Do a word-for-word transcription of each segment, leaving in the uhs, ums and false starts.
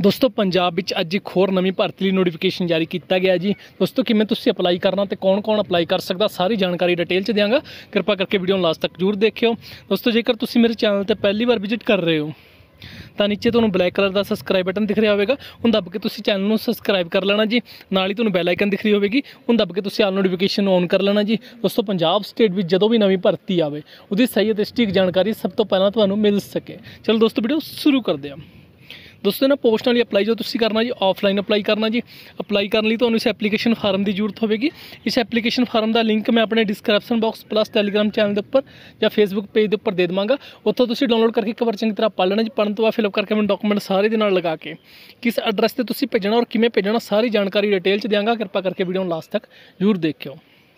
दोस्तों पंजाब विच अज एक होर नवीं भर्ती लई नोटिफिकेशन जारी किया गया जी। दोस्तों किवें तुसीं अपलाई करना तो कौन कौन अपलाई कर सकदा सारी जानकारी डिटेल च देंगा। कृपा करके वीडियो लास्ट तक जरूर देखियो। दोस्तों जेकर तुसीं मेरे चैनल ते पहली बार विजिट कर रहे हो तो नीचे तुहानूं ब्लैक कलर का सबसक्राइब बटन दिख रहा होगा, उन दब के तुसीं चैनल नूं सबसक्राइब कर लेना जी। नाल ही तुहानूं बैल आइकन दिख रही होगी, उन दब के तुसीं आल नोटिफिकेशन ऑन कर लेना जी। दोस्तों पंजाब स्टेट में जदों भी नवीं भर्ती आवे उसकी सही ते सटीक जानकारी सब तो पहलां तुहानूं मिल सके। चलो दोस्तों वीडियो शुरू करते हैं। दोस्तों ना पोस्ट वाली अपलाई जो तुसीं करना जी ऑफलाइन अपलाई करना जी। अपलाई करने लिए तुहानूं इस एप्लीकेशन फार्म की जरूरत होगी। इस एप्लीकेशन फार्म का लिंक मैं अपने description box plus Telegram channel के उपर या फेसबुक पेज के उपर दे देवांगा। उत्थों तुसीं डाउनलोड करके एक बार चंगी तरह पढ़ लेना जी। पढ़ने तो बाद फिलअप करके मैं डॉक्यूमेंट सारे दे नाल लगा के किस एड्रैस से तुसीं भेजना और किवें भेजना सारी जानकारी डिटेल च देंगा। कृपा करके वीडियो लास्ट तक जरूर देखियो।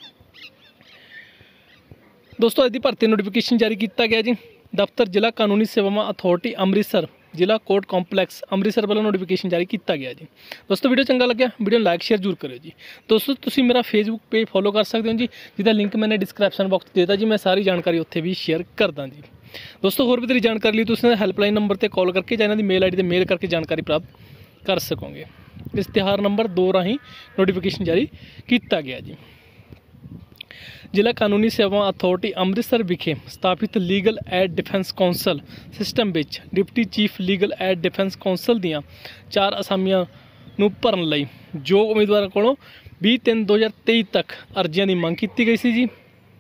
दोस्तों अज की भर्ती नोटिफिकेशन जारी किया गया जी। दफ्तर जिला कानूनी सेवावां अथॉरिटी अमृतसर जिला कोर्ट कॉम्पलैक्स अमृतसर वालों नोटिफिकेशन जारी किया गया जी। दोस्तों वीडियो चंगा लग्या वीडियो लाइक शेयर जरूर करो जी। दोस्तों तुसीं मेरा फेसबुक पेज फॉलो कर सकते हो जी, जिसका लिंक मैंने डिस्क्रिप्शन बॉक्स देता जी। मैं सारी जानकारी उत्थे भी शेयर करदा जी। दोस्तों होर भी तेरी जानकारी लिए तुसीं हैल्पलाइन नंबर पर कॉल करके या इन्हां दी मेल आई डी मेल करके जानकारी प्राप्त कर सकोगे। इश्तिहार नंबर दो राही नोटिफिकेशन जारी किया गया जी। जिला कानूनी सेवा अथॉरिटी अमृतसर विखे स्थापित legal aid defence counsel system विच deputy chief legal aid defence counsel दियां चार असामियां नूं भरन लई जो उम्मीदवारों कोलों बीस तीन दो हज़ार तेईस तक अर्जियां की मंग की गई सी जी,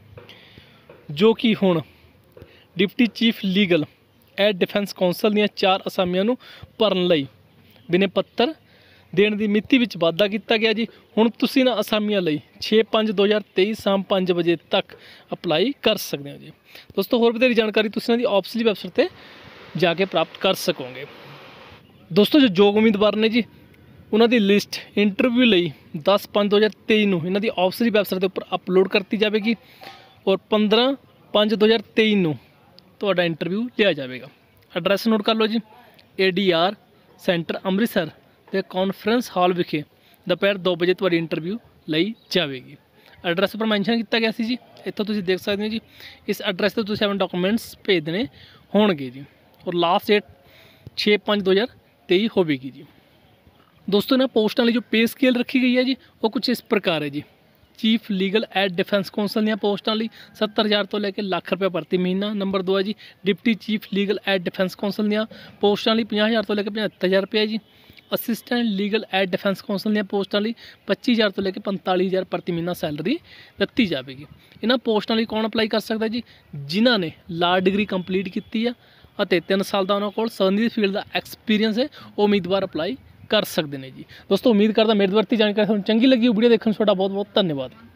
जो कि हुण deputy chief legal aid defence counsel दियां चार असामियां नूं भरन लई विनय पत्र देने की मिति विच वाधा किया गया जी। हुण तुसीं ना असामियां लई छे पाँच दो हज़ार तेईस शाम पाँच बजे तक अपलाई कर सकते हो जी। दोस्तों होर बथेरी जानकारी तुसीं इन्हां दी ऑफिशियल वैबसाइट पर जाके प्राप्त कर सकोगे। दोस्तों जो जोग उम्मीदवार ने जी उन्हां दी लिस्ट इंटरव्यू लई दस पाँच दो हज़ार तेईस नूं इन्हां दी ऑफिशियल वैबसाइट के उपर अपलोड करती जाएगी और पंद्रह पाँच दो हज़ार तेईस नूं तुहाडा इंटरव्यू लिया जाएगा। एड्रैस नोट कर लो जी, A D R centre Amritsar ते कॉन्फ्रेंस हॉल विखे दोपहर दो बजे तुहाडी इंटरव्यू लई जाएगी। एड्रैस पर मैंशन किया गया सी जी, इत्थों तुसीं देख सकते हो जी। इस एड्रैस से तुसीं अपने डॉक्यूमेंट्स भेजने होणगे जी और लास्ट डेट छे पाँच दो हज़ार तेईस होगी जी। दोस्तों इन्हां पोस्टां लई जो पे स्केल रखी गई है जी वो कुछ इस प्रकार है जी। Chief legal aid defence counsel दियां पोस्टां लई सत्तर हज़ार तो लैके लाख रुपये प्रति महीना। नंबर दो है जी deputy chief legal aid defence counsel दियां पोस्टां लई पचास हज़ार तो लैके पचहत्तर हज़ार रुपये जी। Assistant legal aid defence counsel दियां पोस्टां लई पच्ची हज़ार तो लैके पंताली हज़ार प्रति महीना सैलरी दित्ती जाएगी। इन्हां पोस्टां लई कौन अपलाई कर सकता जी? जिन्हां ने ला डिग्री कंप्लीट की है और तीन साल का उन्होंने कोल संबंधित फील्ड का एक्सपीरियंस है, वो उम्मीदवार अपलाई कर सकते हैं जी। दोस्तों उम्मीद करता मेरी भर्ती जानकारी तुहानूं चंगी लगी। वीडियो देखने बहुत बहुत धन्यवाद।